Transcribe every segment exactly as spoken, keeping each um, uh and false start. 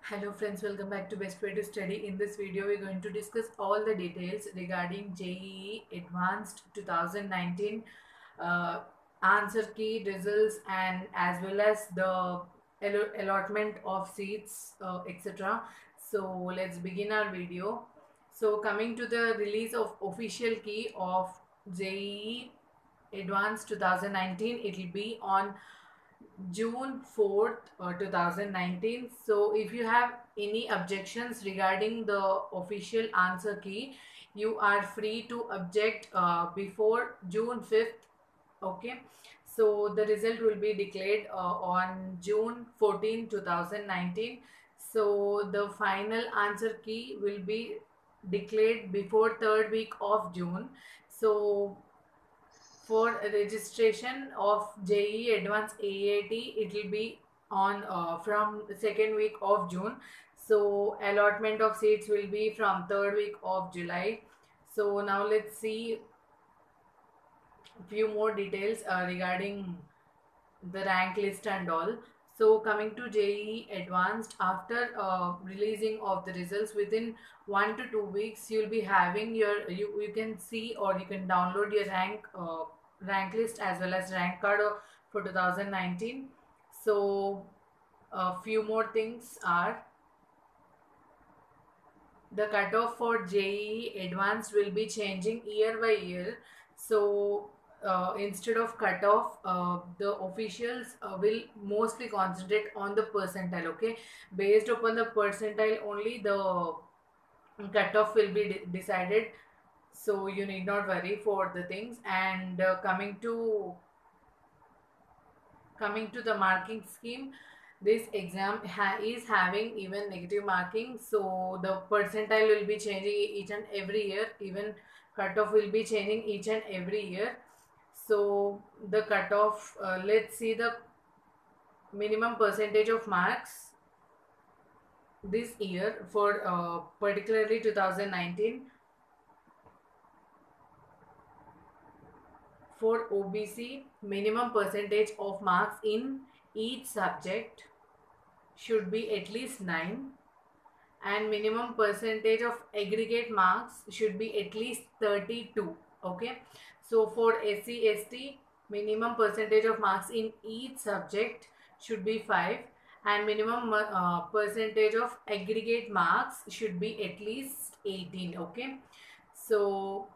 Hello friends, welcome back to Best Way to Study. In this video, we're going to discuss all the details regarding J E E Advanced twenty nineteen uh, answer key results and as well as the allo- allotment of seats, uh, et cetera. So let's begin our video. So coming to the release of official key of J E E Advanced twenty nineteen, it will be on June fourth, uh, twenty nineteen. So if you have any objections regarding the official answer key, you are free to object uh, before June fifth. Okay. So the result will be declared uh, on June fourteenth, twenty nineteen. So the final answer key will be declared before third week of June. So for registration of J E E Advanced A A T, it will be on uh, from second week of June. So allotment of seats will be from third week of July. So now let's see few more details uh, regarding the rank list and all. So coming to J E E Advanced, after uh, releasing of the results within one to two weeks, you'll be having your you, you can see or you can download your rank uh, rank list as well as rank card uh, for two thousand nineteen. So a few more things are the cutoff for J E E Advanced will be changing year by year. So uh, instead of cutoff, uh, the officials uh, will mostly concentrate on the percentile. Okay, based upon the percentile only, the cutoff will be de- decided. So you need not worry for the things. And uh, coming to coming to the marking scheme, this exam ha- is having even negative marking, so the percentile will be changing each and every year, even cutoff will be changing each and every year. So the cutoff, uh, let's see the minimum percentage of marks this year for uh, particularly two thousand nineteen. For O B C, minimum percentage of marks in each subject should be at least nine, and minimum percentage of aggregate marks should be at least thirty-two. Okay, so for S C S T, minimum percentage of marks in each subject should be five, and minimum uh, percentage of aggregate marks should be at least eighteen. Okay, so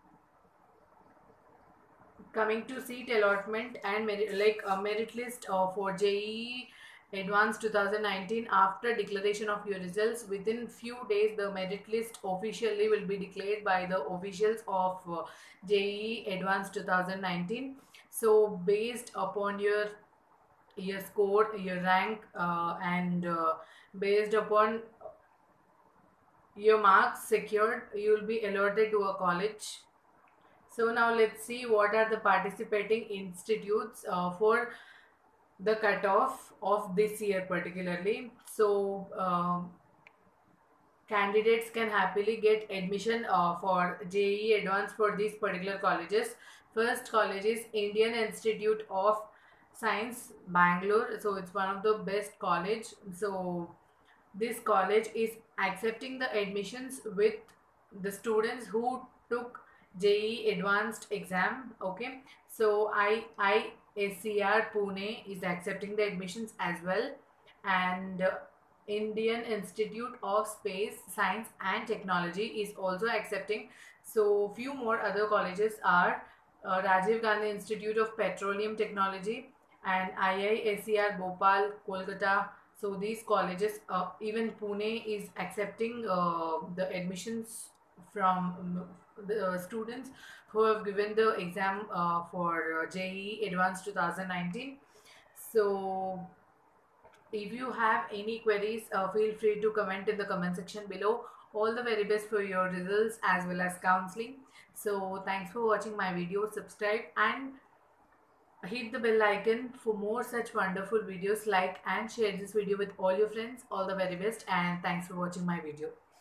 coming to seat allotment and merit, like a merit list uh, for J E E Advanced twenty nineteen, after declaration of your results within few days, the merit list officially will be declared by the officials of uh, J E E Advanced twenty nineteen. So based upon your your score, your rank, uh, and uh, based upon your marks secured, you will be allotted to a college. So now let's see what are the participating institutes uh, for the cutoff of this year particularly. So um, candidates can happily get admission uh, for J E E Advanced for these particular colleges. First college is Indian Institute of Science, Bangalore. So it's one of the best college. So this college is accepting the admissions with the students who took J E E Advanced exam. Okay, so I I S C R Pune is accepting the admissions as well, and uh, Indian Institute of Space Science and Technology is also accepting. So few more other colleges are uh, Rajiv Gandhi Institute of Petroleum Technology and I I S C R Bhopal, Kolkata. So these colleges, uh, even Pune is accepting uh, the admissions from um, the uh, students who have given the exam uh, for uh, J E E Advanced twenty nineteen. So if you have any queries, uh, feel free to comment in the comment section below. All the very best for your results as well as counseling. So thanks for watching my video. Subscribe and hit the bell icon for more such wonderful videos. Like and share this video with all your friends. All the very best and thanks for watching my video.